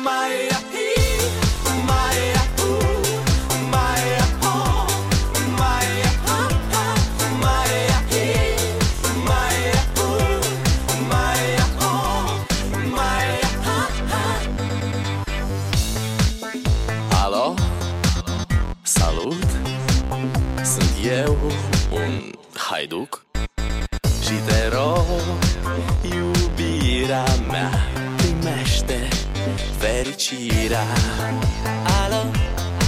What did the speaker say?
Alo, salut, sunt eu, un haiduc și te rog, iubirea mea, primește fericirea. Alo,